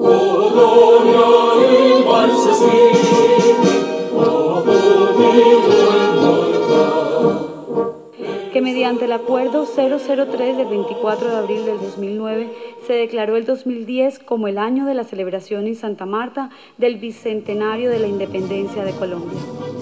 Que mediante el Acuerdo 003 del 24 de abril del 2009 se declaró el 2010 como el año de la celebración en Santa Marta del Bicentenario de la Independencia de Colombia.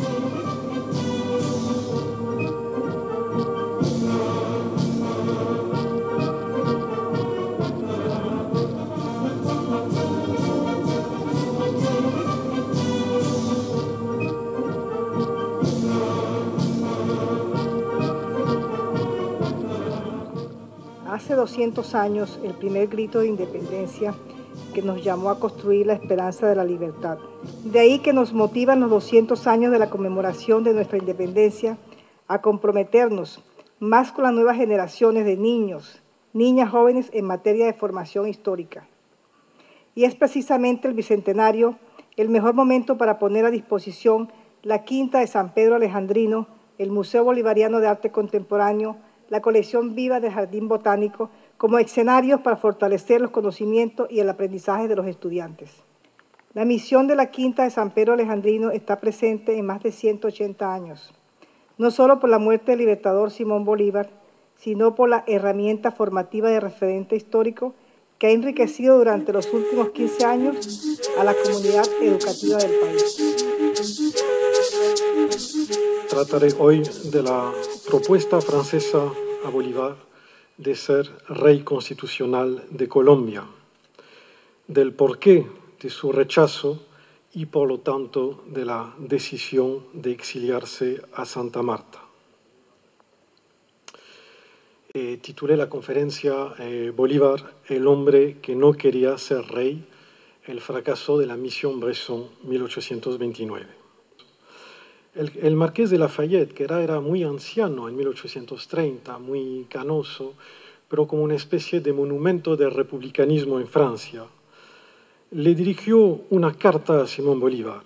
Hace 200 años, el primer grito de independencia que nos llamó a construir la esperanza de la libertad. De ahí que nos motivan los 200 años de la conmemoración de nuestra independencia a comprometernos más con las nuevas generaciones de niños, niñas jóvenes en materia de formación histórica. Y es precisamente el Bicentenario el mejor momento para poner a disposición la Quinta de San Pedro Alejandrino, el Museo Bolivariano de Arte Contemporáneo, la colección viva del Jardín Botánico, como escenarios para fortalecer los conocimientos y el aprendizaje de los estudiantes. La misión de la Quinta de San Pedro Alejandrino está presente en más de 180 años, no solo por la muerte del libertador Simón Bolívar, sino por la herramienta formativa de referente histórico que ha enriquecido durante los últimos 15 años a la comunidad educativa del país. Trataré hoy de la propuesta francesa a Bolívar de ser rey constitucional de Colombia, del porqué de su rechazo y por lo tanto de la decisión de exiliarse a Santa Marta. Titulé la conferencia Bolívar, el hombre que no quería ser rey, el fracaso de la misión Bresson, 1829. El marqués de Lafayette, que era muy anciano en 1830, muy canoso, pero como una especie de monumento del republicanismo en Francia, le dirigió una carta a Simón Bolívar,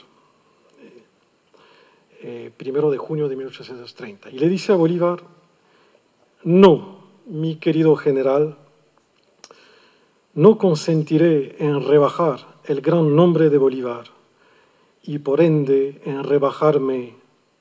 1 de junio de 1830, y le dice a Bolívar: no, mi querido general, no consentiré en rebajar el gran nombre de Bolívar y por ende en rebajarme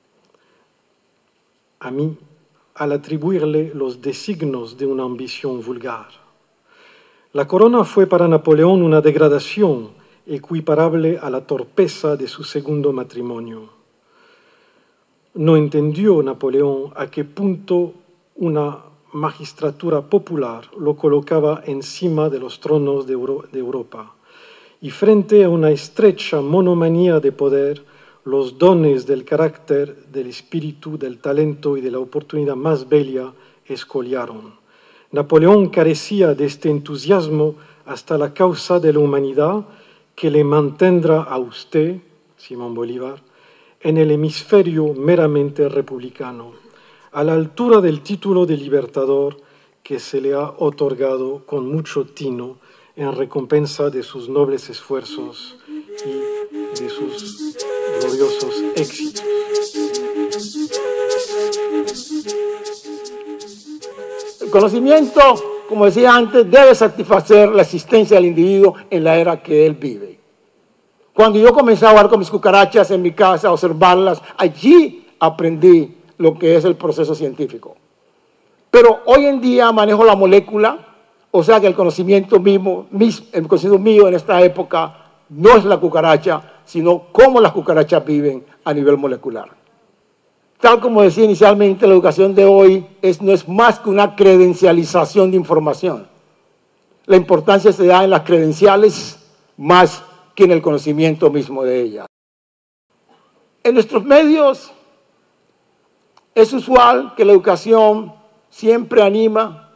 a mí al atribuirle los designios de una ambición vulgar. La corona fue para Napoleón una degradación equiparable a la torpeza de su segundo matrimonio. No entendió Napoleón a qué punto una magistratura popular lo colocaba encima de los tronos de Europa, y frente a una estrecha monomanía de poder, los dones del carácter, del espíritu, del talento y de la oportunidad más bella escoliaron. Napoleón carecía de este entusiasmo hasta la causa de la humanidad que le mantendrá a usted, Simón Bolívar, en el hemisferio meramente republicano, a la altura del título de libertador que se le ha otorgado con mucho tino en recompensa de sus nobles esfuerzos y de sus gloriosos éxitos. El conocimiento, como decía antes, debe satisfacer la existencia del individuo en la era que él vive. Cuando yo comencé a jugar con mis cucarachas en mi casa, a observarlas, allí aprendí lo que es el proceso científico. Pero hoy en día manejo la molécula, o sea que el conocimiento mío en esta época no es la cucaracha, sino cómo las cucarachas viven a nivel molecular. Tal como decía inicialmente, la educación de hoy no es más que una credencialización de información. La importancia se da en las credenciales más que en el conocimiento mismo de ellas. En nuestros medios es usual que la educación siempre anima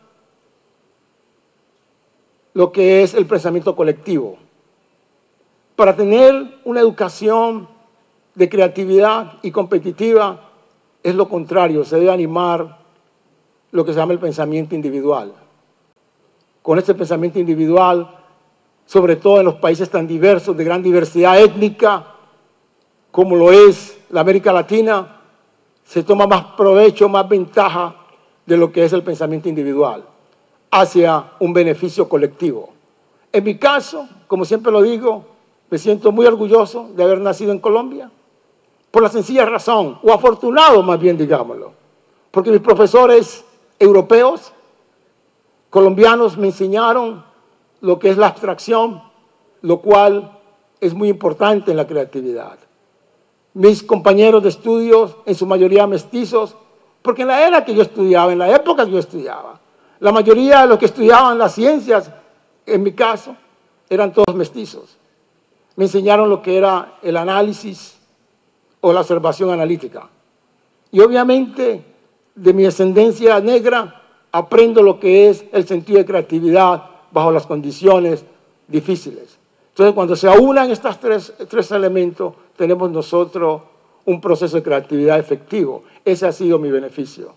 lo que es el pensamiento colectivo. Para tener una educación de creatividad y competitiva es lo contrario, se debe animar lo que se llama el pensamiento individual. Con este pensamiento individual, sobre todo en los países tan diversos, de gran diversidad étnica, como lo es la América Latina, se toma más provecho, más ventaja de lo que es el pensamiento individual, hacia un beneficio colectivo. En mi caso, como siempre lo digo, me siento muy orgulloso de haber nacido en Colombia, por la sencilla razón, o afortunado más bien, digámoslo, porque mis profesores europeos, colombianos, me enseñaron lo que es la abstracción, lo cual es muy importante en la creatividad. Mis compañeros de estudios, en su mayoría mestizos, porque en la era que yo estudiaba, en la época que yo estudiaba, la mayoría de los que estudiaban las ciencias, en mi caso, eran todos mestizos. Me enseñaron lo que era el análisis o la observación analítica. Y obviamente, de mi ascendencia negra, aprendo lo que es el sentido de creatividad bajo las condiciones difíciles. Entonces, cuando se aunan estos tres elementos, tenemos nosotros un proceso de creatividad efectivo. Ese ha sido mi beneficio.